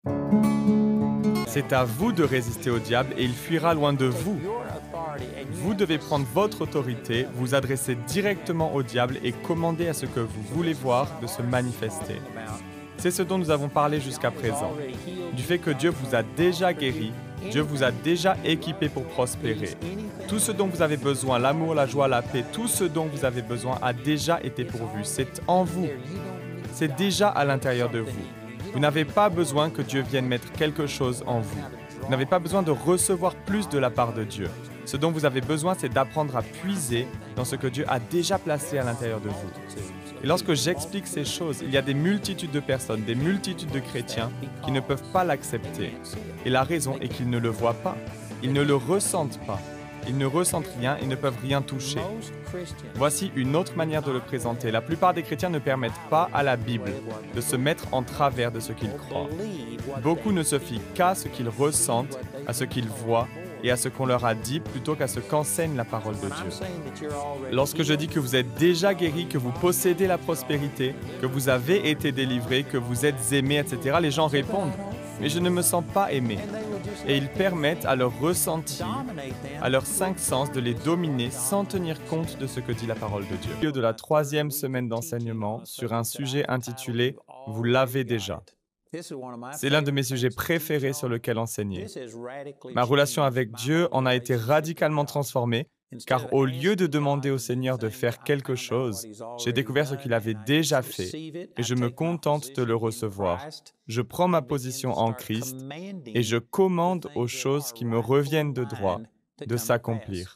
C'est à vous de résister au diable et il fuira loin de vous. Vous devez prendre votre autorité, vous adresser directement au diable et commander à ce que vous voulez voir de se manifester. C'est ce dont nous avons parlé jusqu'à présent. Du fait que Dieu vous a déjà guéri, Dieu vous a déjà équipé pour prospérer. Tout ce dont vous avez besoin, l'amour, la joie, la paix, tout ce dont vous avez besoin a déjà été pourvu. C'est en vous. C'est déjà à l'intérieur de vous. Vous n'avez pas besoin que Dieu vienne mettre quelque chose en vous. Vous n'avez pas besoin de recevoir plus de la part de Dieu. Ce dont vous avez besoin, c'est d'apprendre à puiser dans ce que Dieu a déjà placé à l'intérieur de vous. Et lorsque j'explique ces choses, il y a des multitudes de personnes, des multitudes de chrétiens qui ne peuvent pas l'accepter. Et la raison est qu'ils ne le voient pas. Ils ne le ressentent pas. Ils ne ressentent rien et ne peuvent rien toucher. Voici une autre manière de le présenter. La plupart des chrétiens ne permettent pas à la Bible de se mettre en travers de ce qu'ils croient. Beaucoup ne se fient qu'à ce qu'ils ressentent, à ce qu'ils voient et à ce qu'on leur a dit plutôt qu'à ce qu'enseigne la parole de Dieu. Lorsque je dis que vous êtes déjà guéris, que vous possédez la prospérité, que vous avez été délivrés, que vous êtes aimés, etc., les gens répondent « Mais je ne me sens pas aimé ». Et ils permettent à leur ressenti, à leurs 5 sens de les dominer sans tenir compte de ce que dit la parole de Dieu. Au milieu de la 3e semaine d'enseignement sur un sujet intitulé « Vous l'avez déjà ». C'est l'un de mes sujets préférés sur lequel enseigner. Ma relation avec Dieu en a été radicalement transformée, car au lieu de demander au Seigneur de faire quelque chose, j'ai découvert ce qu'il avait déjà fait et je me contente de le recevoir. Je prends ma position en Christ et je commande aux choses qui me reviennent de droit de s'accomplir.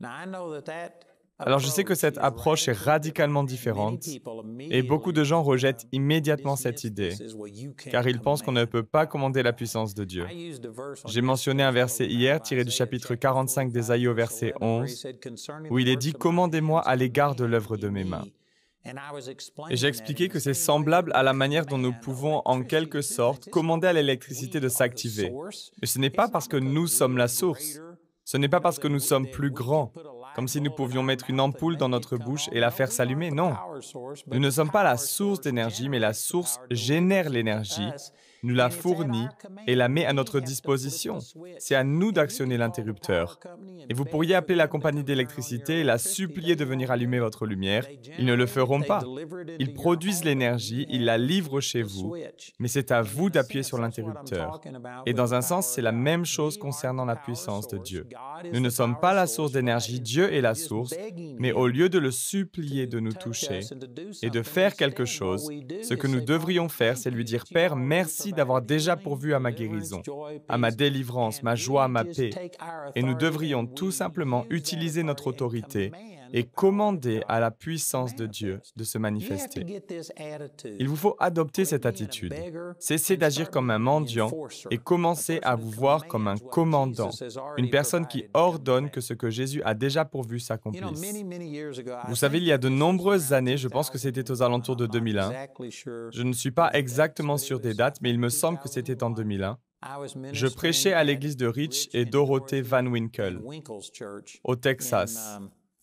Alors je sais que cette approche est radicalement différente et beaucoup de gens rejettent immédiatement cette idée, car ils pensent qu'on ne peut pas commander la puissance de Dieu. J'ai mentionné un verset hier tiré du chapitre 45 d'Ésaïe au verset 11, où il est dit « Commandez-moi à l'égard de l'œuvre de mes mains ». Et j'ai expliqué que c'est semblable à la manière dont nous pouvons, en quelque sorte, commander à l'électricité de s'activer. Mais ce n'est pas parce que nous sommes la source. Ce n'est pas parce que nous sommes plus grands, comme si nous pouvions mettre une ampoule dans notre bouche et la faire s'allumer, non. Nous ne sommes pas la source d'énergie, mais la source génère l'énergie, nous la fournit et la met à notre disposition. C'est à nous d'actionner l'interrupteur. Et vous pourriez appeler la compagnie d'électricité et la supplier de venir allumer votre lumière. Ils ne le feront pas. Ils produisent l'énergie, ils la livrent chez vous, mais c'est à vous d'appuyer sur l'interrupteur. Et dans un sens, c'est la même chose concernant la puissance de Dieu. Nous ne sommes pas la source d'énergie, Dieu est la source, mais au lieu de le supplier de nous toucher et de faire quelque chose, ce que nous devrions faire, c'est lui dire « Père, merci d'avoir déjà pourvu à ma guérison, à ma délivrance, ma joie, ma paix. » Et nous devrions tout simplement utiliser notre autorité et commander à la puissance de Dieu de se manifester. Il vous faut adopter cette attitude. Cessez d'agir comme un mendiant et commencez à vous voir comme un commandant, une personne qui ordonne que ce que Jésus a déjà pourvu s'accomplisse. Vous savez, il y a de nombreuses années, je pense que c'était aux alentours de 2001, je ne suis pas exactement sûr des dates, mais il me semble que c'était en 2001, je prêchais à l'église de Rich et Dorothy Van Winkle, au Texas,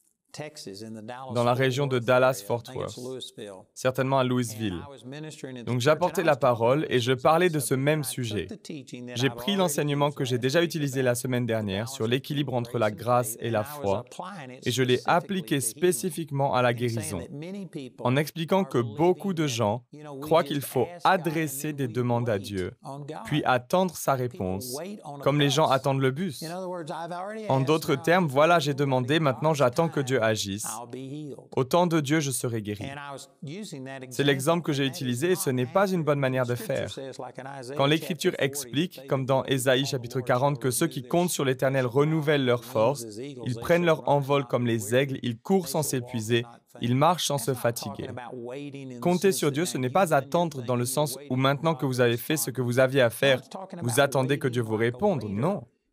dans la région de Dallas-Fort Worth, certainement à Louisville. Donc j'apportais la parole et je parlais de ce même sujet. J'ai pris l'enseignement que j'ai déjà utilisé la semaine dernière sur l'équilibre entre la grâce et la foi et je l'ai appliqué spécifiquement à la guérison, en expliquant que beaucoup de gens croient qu'il faut adresser des demandes à Dieu, puis attendre sa réponse, comme les gens attendent le bus. En d'autres termes, voilà, j'ai demandé, maintenant j'attends que Dieu agisse. Au temps de Dieu, je serai guéri. C'est l'exemple que j'ai utilisé et ce n'est pas une bonne manière de faire. Quand l'Écriture explique, comme dans Ésaïe chapitre 40, que ceux qui comptent sur l'Éternel renouvellent leurs forces, ils prennent leur envol comme les aigles, ils courent sans s'épuiser, ils marchent sans se fatiguer. Compter sur Dieu, ce n'est pas attendre dans le sens où maintenant que vous avez fait ce que vous aviez à faire, vous attendez que Dieu vous réponde, non.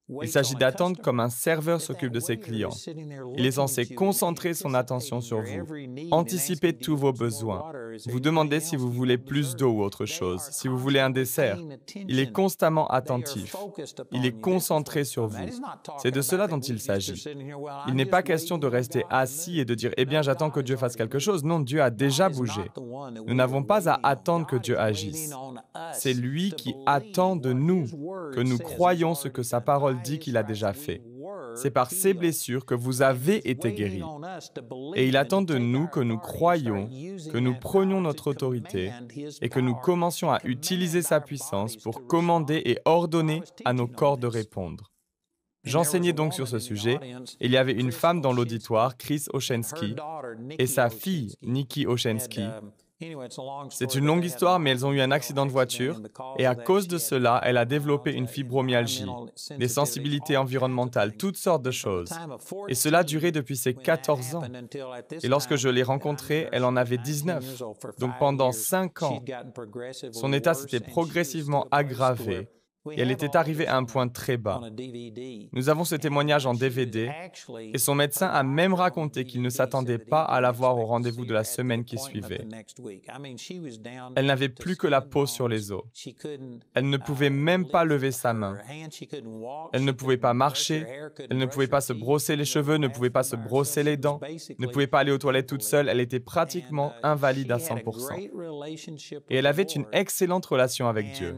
Il s'agit d'attendre comme un serveur s'occupe de ses clients. Il est censé concentrer son attention sur vous, anticiper tous vos besoins, vous demander si vous voulez plus d'eau ou autre chose, si vous voulez un dessert. Il est constamment attentif. Il est concentré sur vous. C'est de cela dont il s'agit. Il n'est pas question de rester assis et de dire « Eh bien, j'attends que Dieu fasse quelque chose ». Non, Dieu a déjà bougé. Nous n'avons pas à attendre que Dieu agisse. C'est lui qui attend de nous, que nous croyons ce que sa parole dit qu'il a déjà fait. C'est par ses blessures que vous avez été guéris. Et il attend de nous que nous croyions, que nous prenions notre autorité et que nous commencions à utiliser sa puissance pour commander et ordonner à nos corps de répondre. J'enseignais donc sur ce sujet. Il y avait une femme dans l'auditoire, Chris Oshensky, et sa fille, Nikki Oshensky. C'est une longue histoire, mais elles ont eu un accident de voiture et à cause de cela, elle a développé une fibromyalgie, des sensibilités environnementales, toutes sortes de choses. Et cela a duré depuis ses 14 ans. Et lorsque je l'ai rencontrée, elle en avait 19. Donc pendant 5 ans, son état s'était progressivement aggravé. Et elle était arrivée à un point très bas. Nous avons ce témoignage en DVD et son médecin a même raconté qu'il ne s'attendait pas à la voir au rendez-vous de la semaine qui suivait. Elle n'avait plus que la peau sur les os. Elle ne pouvait même pas lever sa main. Elle ne pouvait pas marcher, elle ne pouvait pas se brosser les cheveux, ne pouvait pas se brosser les dents, ne pouvait pas aller aux toilettes toute seule, elle était pratiquement invalide à 100%. Et elle avait une excellente relation avec Dieu.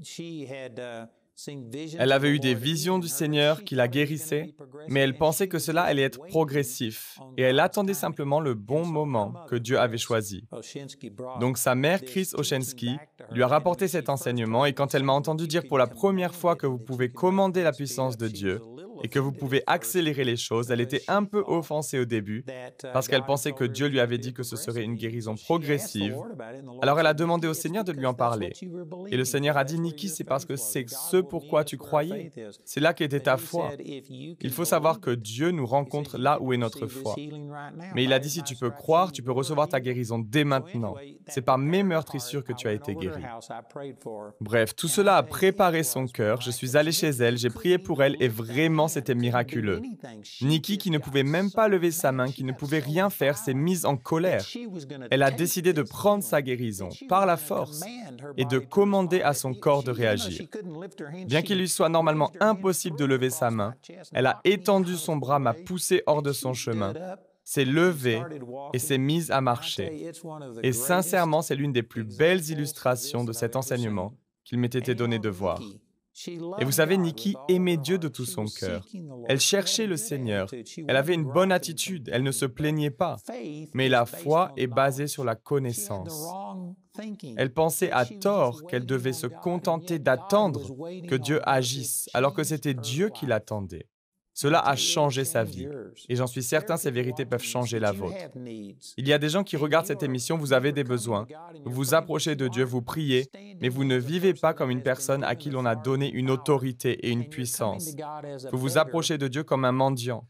Elle avait eu des visions du Seigneur qui la guérissaient, mais elle pensait que cela allait être progressif et elle attendait simplement le bon moment que Dieu avait choisi. Donc sa mère, Chris Oshensky, lui a rapporté cet enseignement et quand elle m'a entendu dire pour la première fois que vous pouvez commander la puissance de Dieu et que vous pouvez accélérer les choses, elle était un peu offensée au début parce qu'elle pensait que Dieu lui avait dit que ce serait une guérison progressive. Alors elle a demandé au Seigneur de lui en parler. Et le Seigneur a dit, Nikki, c'est parce que c'est ce pourquoi tu croyais. C'est là qu'était ta foi. Il faut savoir que Dieu nous rencontre là où est notre foi. Mais il a dit, si tu peux croire, tu peux recevoir ta guérison dès maintenant. C'est par mes meurtrissures que tu as été guéri. Bref, tout cela a préparé son cœur. Je suis allé chez elle, j'ai prié pour elle et vraiment c'était miraculeux. Nikki, qui ne pouvait même pas lever sa main, qui ne pouvait rien faire, s'est mise en colère. Elle a décidé de prendre sa guérison par la force et de commander à son corps de réagir. Bien qu'il lui soit normalement impossible de lever sa main, elle a étendu son bras, m'a poussé hors de son chemin, s'est levée et s'est mise à marcher. Et sincèrement, c'est l'une des plus belles illustrations de cet enseignement qu'il m'ait été donné de voir. Et vous savez, Nikki aimait Dieu de tout son cœur. Elle cherchait le Seigneur. Elle avait une bonne attitude. Elle ne se plaignait pas. Mais la foi est basée sur la connaissance. Elle pensait à tort qu'elle devait se contenter d'attendre que Dieu agisse, alors que c'était Dieu qui l'attendait. Cela a changé sa vie. Et j'en suis certain, ces vérités peuvent changer la vôtre. Il y a des gens qui regardent cette émission, vous avez des besoins. Vous vous approchez de Dieu, vous priez, mais vous ne vivez pas comme une personne à qui l'on a donné une autorité et une puissance. Vous vous approchez de Dieu comme un mendiant.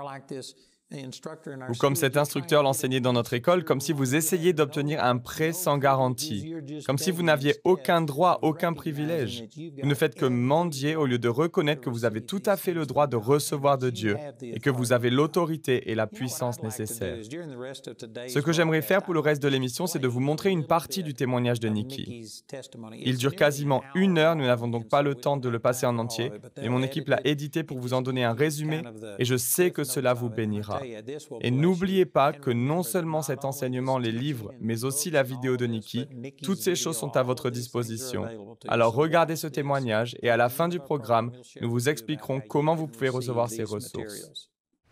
Ou comme cet instructeur l'enseignait dans notre école, comme si vous essayiez d'obtenir un prêt sans garantie, comme si vous n'aviez aucun droit, aucun privilège. Vous ne faites que mendier au lieu de reconnaître que vous avez tout à fait le droit de recevoir de Dieu et que vous avez l'autorité et la puissance nécessaires. Ce que j'aimerais faire pour le reste de l'émission, c'est de vous montrer une partie du témoignage de Nikki. Il dure quasiment 1 heure, nous n'avons donc pas le temps de le passer en entier, mais mon équipe l'a édité pour vous en donner un résumé et je sais que cela vous bénira. Et n'oubliez pas que non seulement cet enseignement, les livres, mais aussi la vidéo de Nikki, toutes ces choses sont à votre disposition. Alors regardez ce témoignage et à la fin du programme, nous vous expliquerons comment vous pouvez recevoir ces ressources.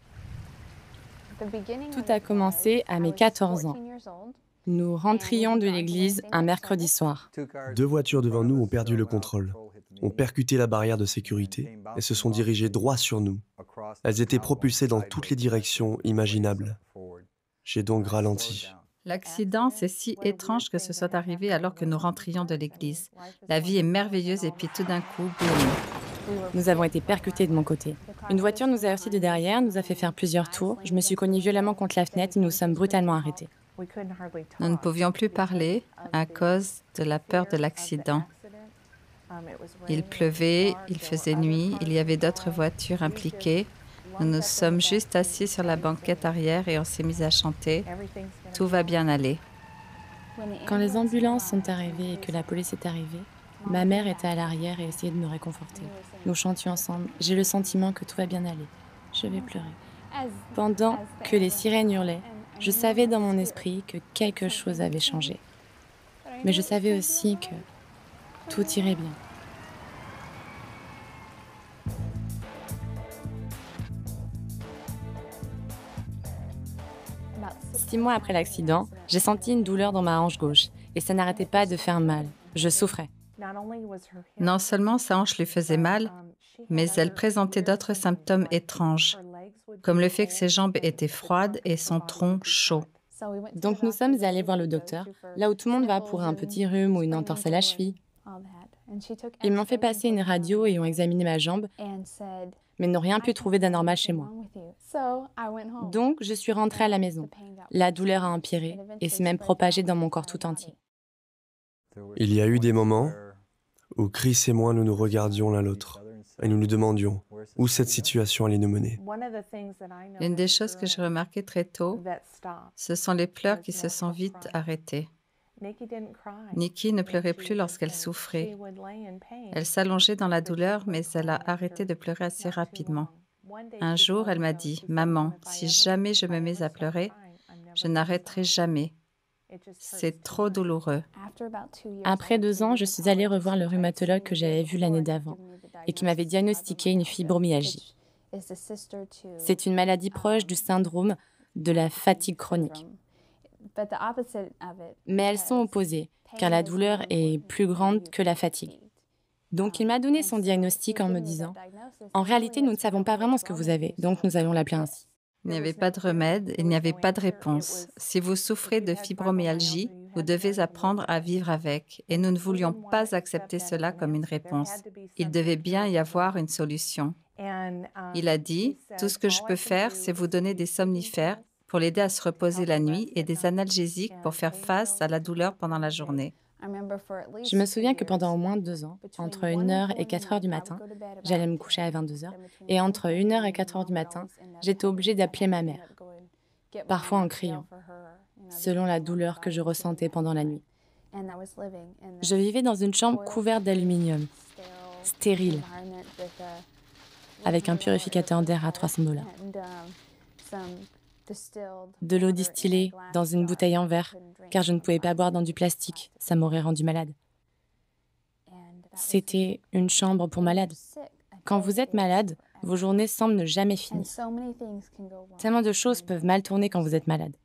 Tout a commencé à mes 14 ans. Nous rentrions de l'église un mercredi soir. 2 voitures devant nous ont perdu le contrôle, ont percuté la barrière de sécurité et se sont dirigées droit sur nous. Elles étaient propulsées dans toutes les directions imaginables. J'ai donc ralenti. L'accident, c'est si étrange que ce soit arrivé alors que nous rentrions de l'église. La vie est merveilleuse et puis tout d'un coup, boum. Nous avons été percutés de mon côté. Une voiture nous a heurtés de derrière, nous a fait faire plusieurs tours. Je me suis cognée violemment contre la fenêtre et nous sommes brutalement arrêtés. Nous ne pouvions plus parler à cause de la peur de l'accident. Il pleuvait, il faisait nuit, il y avait d'autres voitures impliquées. Nous nous sommes juste assis sur la banquette arrière et on s'est mis à chanter. Tout va bien aller. Quand les ambulances sont arrivées et que la police est arrivée, ma mère était à l'arrière et essayait de me réconforter. Nous chantions ensemble. J'ai le sentiment que tout va bien aller. Je vais pleurer. Pendant que les sirènes hurlaient, je savais dans mon esprit que quelque chose avait changé. Mais je savais aussi que tout irait bien. Six mois après l'accident, j'ai senti une douleur dans ma hanche gauche et ça n'arrêtait pas de faire mal. Je souffrais. Non seulement sa hanche lui faisait mal, mais elle présentait d'autres symptômes étranges, comme le fait que ses jambes étaient froides et son tronc chaud. Donc nous sommes allés voir le docteur, là où tout le monde va pour un petit rhume ou une entorse à la cheville. Ils m'ont fait passer une radio et ont examiné ma jambe, mais n'ont rien pu trouver d'anormal chez moi. Donc je suis rentrée à la maison. La douleur a empiré et s'est même propagée dans mon corps tout entier. Il y a eu des moments où Chris et moi, nous nous regardions l'un l'autre et nous nous demandions où cette situation allait nous mener. Une des choses que j'ai remarquées très tôt, ce sont les pleurs qui se sont vite arrêtés. Nikki ne pleurait plus lorsqu'elle souffrait. Elle s'allongeait dans la douleur, mais elle a arrêté de pleurer assez rapidement. Un jour, elle m'a dit, « Maman, si jamais je me mets à pleurer, je n'arrêterai jamais. C'est trop douloureux. » Après 2 ans, je suis allée revoir le rhumatologue que j'avais vu l'année d'avant et qui m'avait diagnostiqué une fibromyalgie. C'est une maladie proche du syndrome de la fatigue chronique. Mais elles sont opposées, car la douleur est plus grande que la fatigue. Donc il m'a donné son diagnostic en me disant « En réalité, nous ne savons pas vraiment ce que vous avez, donc nous allons l'appeler ainsi. » Il n'y avait pas de remède, il n'y avait pas de réponse. Si vous souffrez de fibromyalgie, vous devez apprendre à vivre avec, et nous ne voulions pas accepter cela comme une réponse. Il devait bien y avoir une solution. Il a dit, tout ce que je peux faire, c'est vous donner des somnifères pour l'aider à se reposer la nuit et des analgésiques pour faire face à la douleur pendant la journée. Je me souviens que pendant au moins 2 ans, entre 1h et 4h du matin, j'allais me coucher à 22h, et entre 1h et 4h du matin, j'étais obligée d'appeler ma mère, parfois en criant, selon la douleur que je ressentais pendant la nuit. Je vivais dans une chambre couverte d'aluminium, stérile, avec un purificateur d'air à $300. De l'eau distillée dans une bouteille en verre, car je ne pouvais pas boire dans du plastique, ça m'aurait rendu malade. C'était une chambre pour malades. Quand vous êtes malade, vos journées semblent ne jamais finir. Tellement de choses peuvent mal tourner quand vous êtes malade.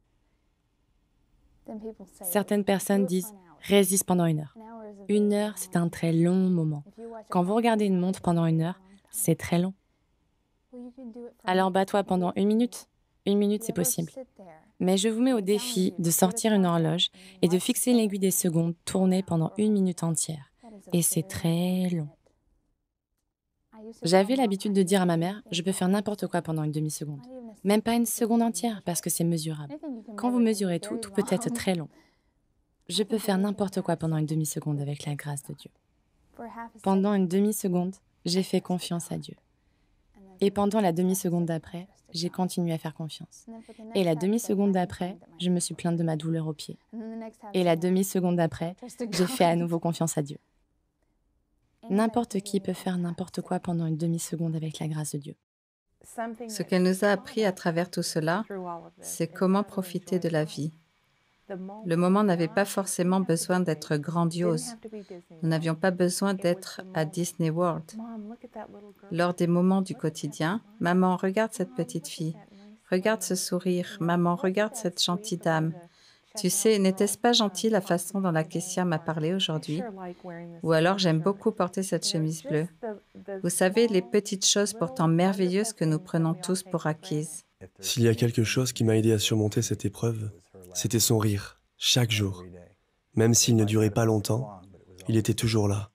Certaines personnes disent « résiste pendant 1 heure ». 1 heure, c'est un très long moment. Quand vous regardez une montre pendant 1 heure, c'est très long. Alors bats-toi pendant 1 minute. 1 minute, c'est possible. Mais je vous mets au défi de sortir une horloge et de fixer l'aiguille des secondes tournée pendant 1 minute entière. Et c'est très long. J'avais l'habitude de dire à ma mère, je peux faire n'importe quoi pendant une demi-seconde. Même pas une seconde entière, parce que c'est mesurable. Quand vous mesurez tout, tout peut être très long. Je peux faire n'importe quoi pendant une demi-seconde avec la grâce de Dieu. Pendant une demi-seconde, j'ai fait confiance à Dieu. Et pendant la demi-seconde d'après, j'ai continué à faire confiance. Et la demi-seconde d'après, je me suis plainte de ma douleur au pied. Et la demi-seconde d'après, j'ai fait à nouveau confiance à Dieu. N'importe qui peut faire n'importe quoi pendant une demi-seconde avec la grâce de Dieu. Ce qu'elle nous a appris à travers tout cela, c'est comment profiter de la vie. Le moment n'avait pas forcément besoin d'être grandiose. Nous n'avions pas besoin d'être à Disney World. Lors des moments du quotidien, « Maman, regarde cette petite fille. Regarde ce sourire. Maman, regarde cette gentille dame. Tu sais, n'était-ce pas gentil la façon dont la caissière m'a parlé aujourd'hui? Ou alors, j'aime beaucoup porter cette chemise bleue. Vous savez, les petites choses pourtant merveilleuses que nous prenons tous pour acquises. » S'il y a quelque chose qui m'a aidé à surmonter cette épreuve, c'était son rire, chaque jour. Même s'il ne durait pas longtemps, il était toujours là.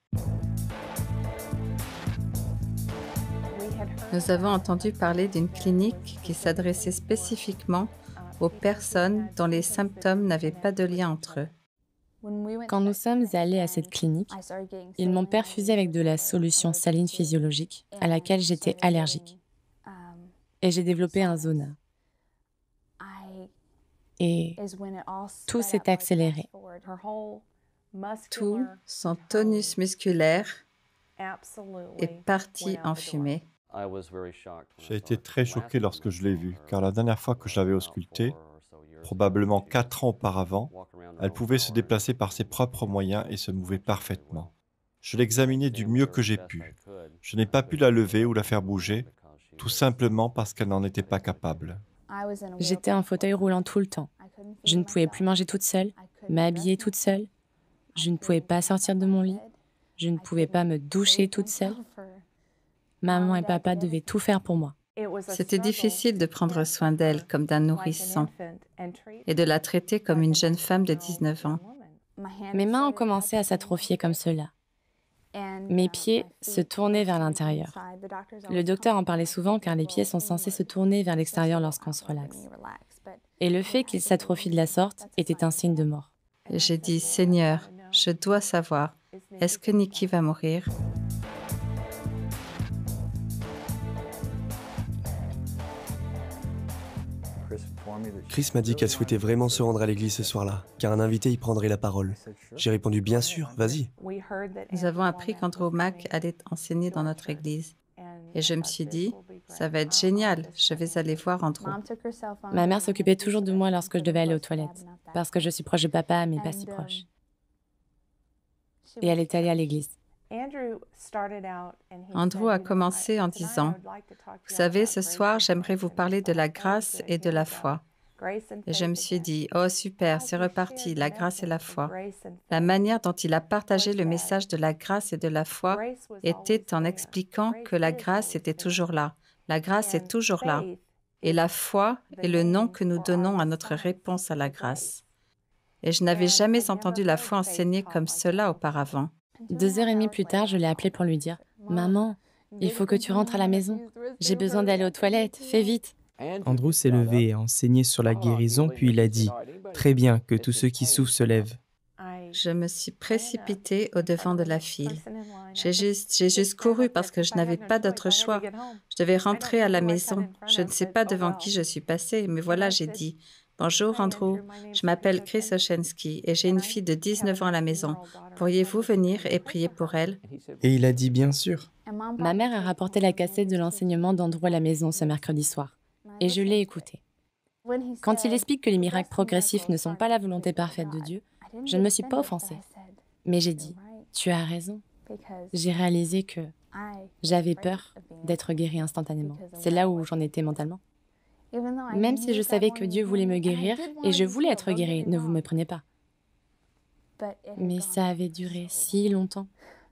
Nous avons entendu parler d'une clinique qui s'adressait spécifiquement aux personnes dont les symptômes n'avaient pas de lien entre eux. Quand nous sommes allés à cette clinique, ils m'ont perfusé avec de la solution saline physiologique à laquelle j'étais allergique. Et j'ai développé un zona. Et tout s'est accéléré. Tout son tonus musculaire est parti en fumée. J'ai été très choqué lorsque je l'ai vue, car la dernière fois que je l'avais auscultée, probablement 4 ans auparavant, elle pouvait se déplacer par ses propres moyens et se mouver parfaitement. Je l'ai examinée du mieux que j'ai pu. Je n'ai pas pu la lever ou la faire bouger, tout simplement parce qu'elle n'en était pas capable. J'étais en fauteuil roulant tout le temps. Je ne pouvais plus manger toute seule, m'habiller toute seule. Je ne pouvais pas sortir de mon lit. Je ne pouvais pas me doucher toute seule. Maman et papa devaient tout faire pour moi. C'était difficile de prendre soin d'elle comme d'un nourrisson et de la traiter comme une jeune femme de 19 ans. Mes mains ont commencé à s'atrophier comme cela. Mes pieds se tournaient vers l'intérieur. Le docteur en parlait souvent car les pieds sont censés se tourner vers l'extérieur lorsqu'on se relaxe. Et le fait qu'ils s'atrophient de la sorte était un signe de mort. J'ai dit, Seigneur, je dois savoir, est-ce que Nikki va mourir? Chris m'a dit qu'elle souhaitait vraiment se rendre à l'église ce soir-là, car un invité y prendrait la parole. J'ai répondu, bien sûr, vas-y. Nous avons appris qu'Andrew Mack allait enseigner dans notre église. Et je me suis dit, ça va être génial, je vais aller voir Andrew. Ma mère s'occupait toujours de moi lorsque je devais aller aux toilettes, parce que je suis proche de papa, mais pas si proche. Et elle est allée à l'église. Andrew a commencé en disant, « Vous savez, ce soir, j'aimerais vous parler de la grâce et de la foi. » Et je me suis dit, « Oh super, c'est reparti, la grâce et la foi. » La manière dont il a partagé le message de la grâce et de la foi était en expliquant que la grâce était toujours là. La grâce est toujours là. Et la foi est le nom que nous donnons à notre réponse à la grâce. Et je n'avais jamais entendu la foi enseignée comme cela auparavant. 2h30 plus tard, je l'ai appelé pour lui dire « Maman, il faut que tu rentres à la maison. J'ai besoin d'aller aux toilettes, fais vite. » Andrew s'est levé et a enseigné sur la guérison, puis il a dit « Très bien, que tous ceux qui souffrent se lèvent. » Je me suis précipitée au-devant de la file. J'ai juste couru parce que je n'avais pas d'autre choix. Je devais rentrer à la maison. Je ne sais pas devant qui je suis passée, mais voilà, j'ai dit « Bonjour Andrew, je m'appelle Chris Oshensky et j'ai une fille de 19 ans à la maison. Pourriez-vous venir et prier pour elle? » Et il a dit « Bien sûr. » Ma mère a rapporté la cassette de l'enseignement d'Andrew à la maison ce mercredi soir. Et je l'ai écouté. Quand il explique que les miracles progressifs ne sont pas la volonté parfaite de Dieu, je ne me suis pas offensée. Mais j'ai dit, tu as raison. J'ai réalisé que j'avais peur d'être guérie instantanément. C'est là où j'en étais mentalement. Même si je savais que Dieu voulait me guérir et je voulais être guérie, ne vous méprenez pas. Mais ça avait duré si longtemps.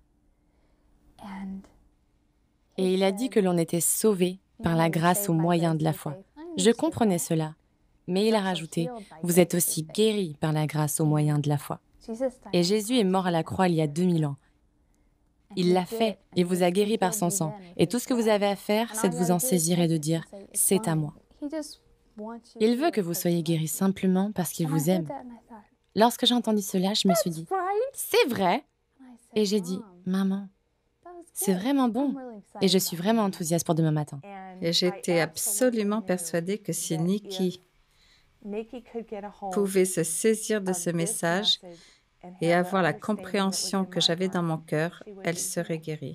Et il a dit que l'on était sauvé par la grâce au moyen de la foi. Je comprenais cela, mais il a rajouté, « Vous êtes aussi guéris par la grâce au moyen de la foi. » Et Jésus est mort à la croix il y a 2000 ans. Il l'a fait, il vous a guéri par son sang. Et tout ce que vous avez à faire, c'est de vous en saisir et de dire, « C'est à moi. » Il veut que vous soyez guéris simplement parce qu'il vous aime. Lorsque j'ai entendu cela, je me suis dit, « C'est vrai !» Et j'ai dit, « Maman, c'est vraiment bon. » Et je suis vraiment enthousiaste pour demain matin. Et j'étais absolument persuadée que si Nikki pouvait se saisir de ce message et avoir la compréhension que j'avais dans mon cœur, elle serait guérie.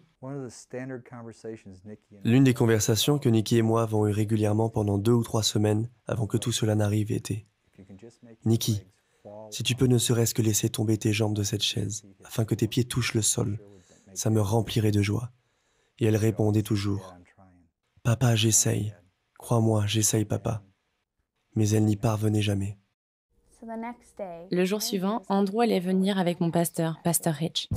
L'une des conversations que Nikki et moi avons eues régulièrement pendant 2 ou 3 semaines avant que tout cela n'arrive était « Nikki, si tu peux ne serait-ce que laisser tomber tes jambes de cette chaise afin que tes pieds touchent le sol, ça me remplirait de joie. » Et elle répondait toujours « Papa, j'essaye. Crois-moi, j'essaye, papa. » Mais elle n'y parvenait jamais. Le jour suivant, Andrew allait venir avec mon pasteur, Pasteur Rich.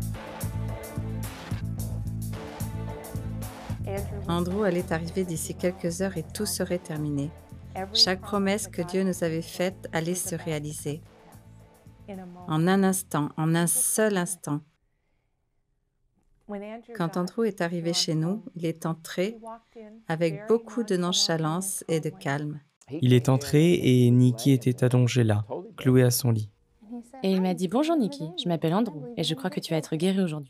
Andrew allait arriver d'ici quelques heures et tout serait terminé. Chaque promesse que Dieu nous avait faite allait se réaliser. En un instant, en un seul instant. Quand Andrew est arrivé chez nous, il est entré avec beaucoup de nonchalance et de calme. Il est entré et Nikki était allongée là, clouée à son lit. Et il m'a dit « Bonjour Nikki, je m'appelle Andrew et je crois que tu vas être guérie aujourd'hui. »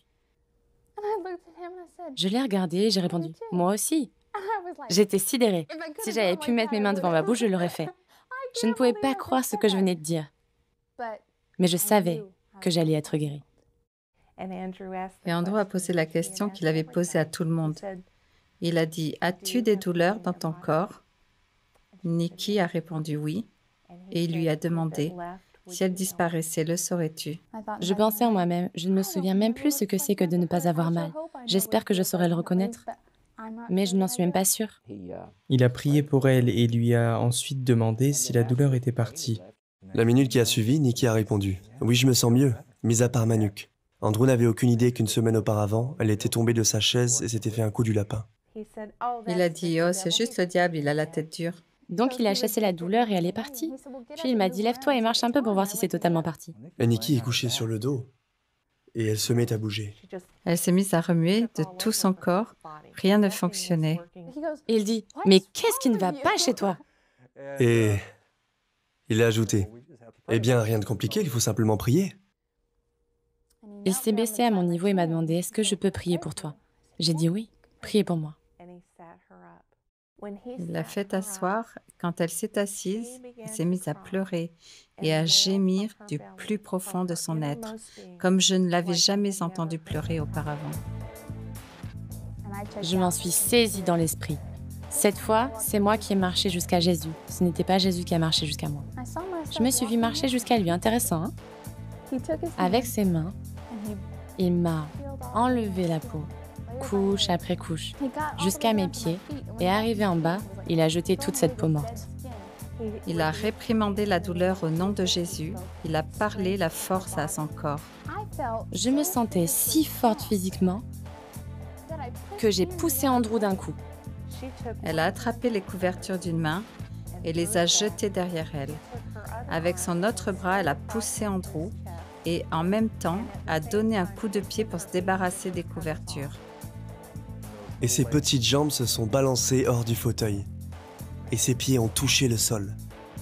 Je l'ai regardé et j'ai répondu « Moi aussi !» J'étais sidérée. Si j'avais pu mettre mes mains devant ma bouche, je l'aurais fait. Je ne pouvais pas croire ce que je venais de dire. Mais je savais que j'allais être guérie. Et Andrew a posé la question qu'il avait posée à tout le monde. Il a dit « As-tu des douleurs dans ton corps ?» Nikki a répondu « Oui » et il lui a demandé « Si elle disparaissait, le saurais-tu » Je pensais en moi-même, je ne me souviens même plus ce que c'est que de ne pas avoir mal. J'espère que je saurais le reconnaître, mais je n'en suis même pas sûre. Il a prié pour elle et lui a ensuite demandé si la douleur était partie. La minute qui a suivi, Nikki a répondu « Oui, je me sens mieux, mis à part ma nuque. » Andrew n'avait aucune idée qu'une semaine auparavant, elle était tombée de sa chaise et s'était fait un coup du lapin. Il a dit « Oh, c'est juste le diable, il a la tête dure. » Donc il a chassé la douleur et elle est partie. Puis il m'a dit « Lève-toi et marche un peu pour voir si c'est totalement parti. » Et Nikki est couchée sur le dos et elle se met à bouger. Elle s'est mise à remuer de tout son corps. Rien ne fonctionnait. Et il dit « Mais qu'est-ce qui ne va pas chez toi ?» Et il a ajouté « Eh bien, rien de compliqué, il faut simplement prier. » Il s'est baissé à mon niveau et m'a demandé « Est-ce que je peux prier pour toi ?» J'ai dit « Oui, priez pour moi. » Il l'a fait asseoir. Quand elle s'est assise, elle s'est mise à pleurer et à gémir du plus profond de son être, comme je ne l'avais jamais entendue pleurer auparavant. Je m'en suis saisie dans l'esprit. Cette fois, c'est moi qui ai marché jusqu'à Jésus. Ce n'était pas Jésus qui a marché jusqu'à moi. Je me suis vue marcher jusqu'à lui. Intéressant, hein? Avec ses mains, il m'a enlevé la peau, couche après couche, jusqu'à mes pieds, et arrivé en bas, il a jeté toute cette peau morte. Il a réprimandé la douleur au nom de Jésus. Il a parlé la force à son corps. Je me sentais si forte physiquement que j'ai poussé Andrew d'un coup. Elle a attrapé les couvertures d'une main et les a jetées derrière elle. Avec son autre bras, elle a poussé Andrew et en même temps a donné un coup de pied pour se débarrasser des couvertures. Et ses petites jambes se sont balancées hors du fauteuil. Et ses pieds ont touché le sol.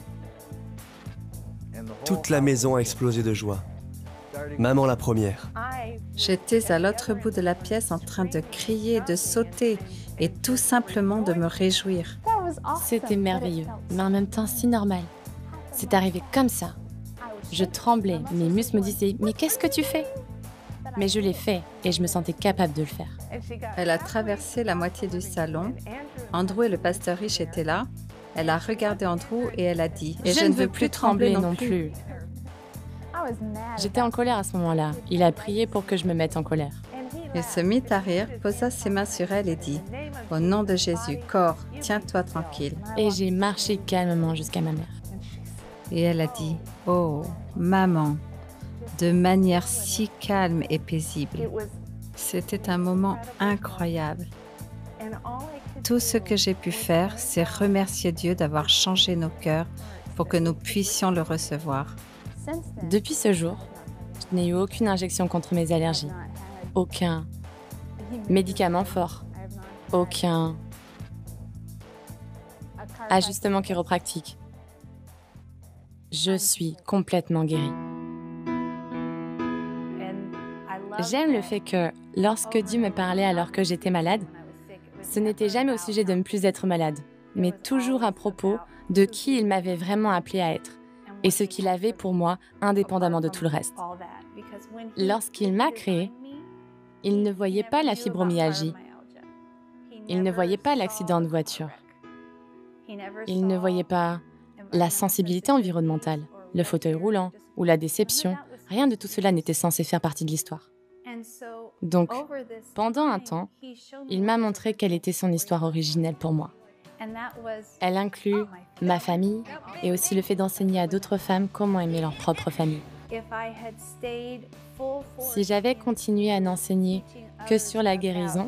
Toute la maison a explosé de joie. Maman la première. J'étais à l'autre bout de la pièce en train de crier, de sauter et tout simplement de me réjouir. C'était merveilleux, mais en même temps si normal. C'est arrivé comme ça. Je tremblais, mes muscles me disaient « Mais qu'est-ce que tu fais ?» Mais je l'ai fait et je me sentais capable de le faire. Elle a traversé la moitié du salon. Andrew et le pasteur Rich étaient là. Elle a regardé Andrew et elle a dit « Et je ne veux plus trembler non plus. » J'étais en colère à ce moment-là. Il a prié pour que je me mette en colère. Il se mit à rire, posa ses mains sur elle et dit « Au nom de Jésus, corps, tiens-toi tranquille. » Et j'ai marché calmement jusqu'à ma mère. Et elle a dit « Oh, maman !» de manière si calme et paisible. C'était un moment incroyable. Tout ce que j'ai pu faire, c'est remercier Dieu d'avoir changé nos cœurs pour que nous puissions le recevoir. Depuis ce jour, je n'ai eu aucune injection contre mes allergies, aucun médicament fort, aucun ajustement chiropractique. Je suis complètement guérie. J'aime le fait que, lorsque Dieu me parlait alors que j'étais malade, ce n'était jamais au sujet de ne plus être malade, mais toujours à propos de qui il m'avait vraiment appelé à être et ce qu'il avait pour moi indépendamment de tout le reste. Lorsqu'il m'a créée, il ne voyait pas la fibromyalgie, il ne voyait pas l'accident de voiture, il ne voyait pas la sensibilité environnementale, le fauteuil roulant ou la déception. Rien de tout cela n'était censé faire partie de l'histoire. Donc, pendant un temps, il m'a montré quelle était son histoire originelle pour moi. Elle inclut ma famille et aussi le fait d'enseigner à d'autres femmes comment aimer leur propre famille. Si j'avais continué à n'enseigner que sur la guérison,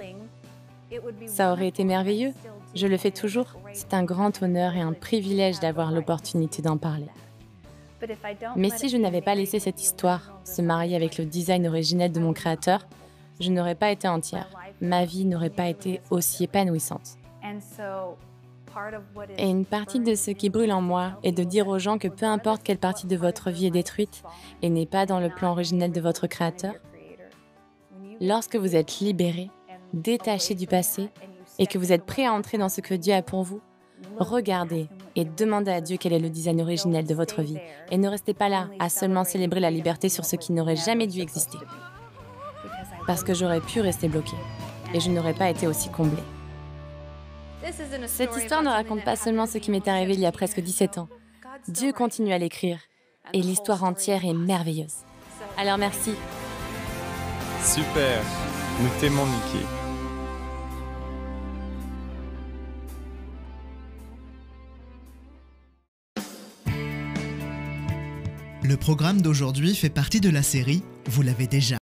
ça aurait été merveilleux. Je le fais toujours. C'est un grand honneur et un privilège d'avoir l'opportunité d'en parler. Mais si je n'avais pas laissé cette histoire se marier avec le design originel de mon créateur, je n'aurais pas été entière. Ma vie n'aurait pas été aussi épanouissante. Et une partie de ce qui brûle en moi est de dire aux gens que peu importe quelle partie de votre vie est détruite et n'est pas dans le plan originel de votre Créateur, lorsque vous êtes libéré, détaché du passé et que vous êtes prêt à entrer dans ce que Dieu a pour vous, regardez et demandez à Dieu quel est le design originel de votre vie. Et ne restez pas là à seulement célébrer la liberté sur ce qui n'aurait jamais dû exister. Parce que j'aurais pu rester bloqué et je n'aurais pas été aussi comblée. Cette histoire ne raconte pas seulement ce qui m'est arrivé il y a presque 17 ans. Dieu continue à l'écrire et l'histoire entière est merveilleuse. Alors merci. Super, nous t'aimons Nikki. Le programme d'aujourd'hui fait partie de la série Vous l'avez déjà.